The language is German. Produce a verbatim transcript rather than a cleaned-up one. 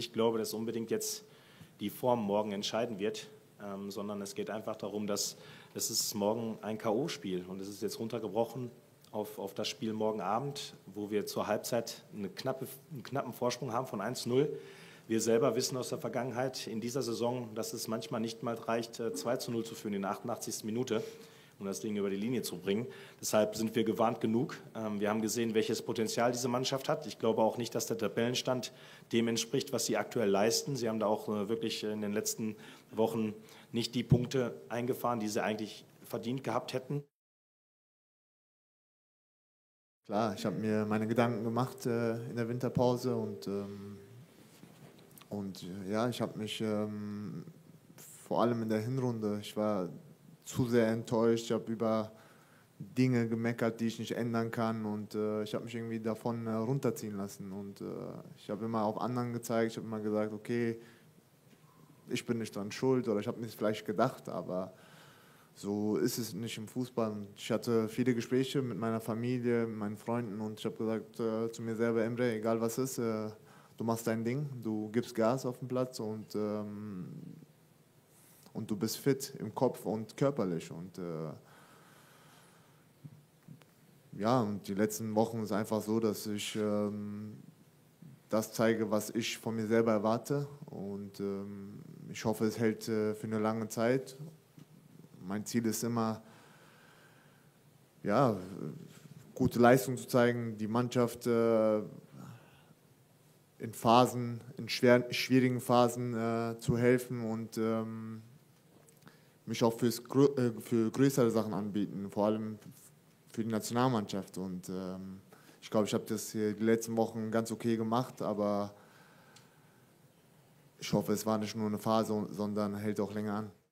nicht glaube, dass unbedingt jetzt die Form morgen entscheiden wird, ähm, sondern es geht einfach darum, dass es ist morgen ein K O-Spiel und es ist jetzt runtergebrochen auf, auf das Spiel morgen Abend, wo wir zur Halbzeit eine knappe, einen knappen Vorsprung haben von eins zu null. Wir selber wissen aus der Vergangenheit in dieser Saison, dass es manchmal nicht mal reicht, zwei zu null zu führen in der achtundachtzigsten Minute, um das Ding über die Linie zu bringen. Deshalb sind wir gewarnt genug. Wir haben gesehen, welches Potenzial diese Mannschaft hat. Ich glaube auch nicht, dass der Tabellenstand dem entspricht, was sie aktuell leisten. Sie haben da auch wirklich in den letzten Wochen nicht die Punkte eingefahren, die sie eigentlich verdient gehabt hätten. Klar, ich habe mir meine Gedanken gemacht äh, in der Winterpause und, ähm, und ja, ich habe mich ähm, vor allem in der Hinrunde, ich war zu sehr enttäuscht, ich habe über Dinge gemeckert, die ich nicht ändern kann und äh, ich habe mich irgendwie davon äh, runterziehen lassen und äh, ich habe immer auf anderen gezeigt, ich habe immer gesagt, okay, ich bin nicht dran schuld oder ich habe mir das vielleicht gedacht, aber so ist es nicht im Fußball. Und ich hatte viele Gespräche mit meiner Familie, mit meinen Freunden und ich habe gesagt äh, zu mir selber, Emre, egal was ist, äh, du machst dein Ding, du gibst Gas auf dem Platz und, ähm, und du bist fit im Kopf und körperlich. Und äh, ja, und die letzten Wochen ist einfach so, dass ich ähm, das zeige, was ich von mir selber erwarte und ähm, ich hoffe, es hält äh, für eine lange Zeit. Mein Ziel ist immer, ja, gute Leistung zu zeigen, die Mannschaft äh, in Phasen, in schwer, schwierigen Phasen äh, zu helfen und ähm, mich auch fürs, äh, für größere Sachen anbieten, vor allem für die Nationalmannschaft. Und ähm, ich glaube, ich habe das hier die letzten Wochen ganz okay gemacht, aber ich hoffe, es war nicht nur eine Phase, sondern hält auch länger an.